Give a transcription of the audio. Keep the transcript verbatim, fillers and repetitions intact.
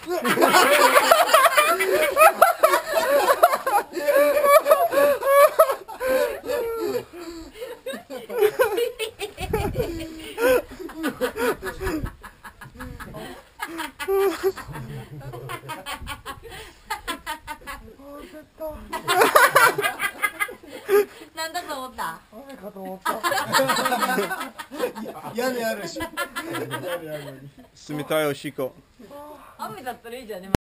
なんだと思った？ 雨かと思った。屋根あるし。 冷たいおしっこ。 雨だったらいいじゃんね。